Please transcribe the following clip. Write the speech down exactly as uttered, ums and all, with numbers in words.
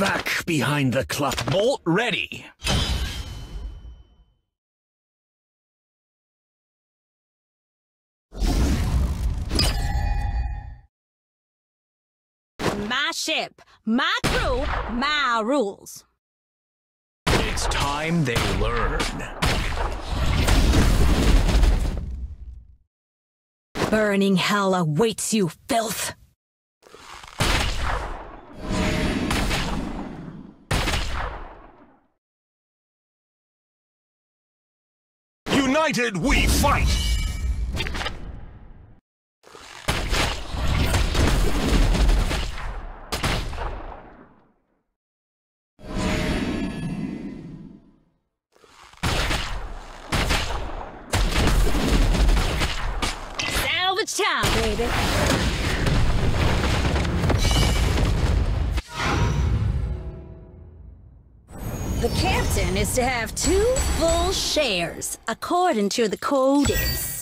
back behind the clock. Bolt ready. My ship, my crew, my rules. It's time they learn. Burning hell awaits you, filth! United we fight! Salvage time, baby! The captain is to have two full shares, according to the code is.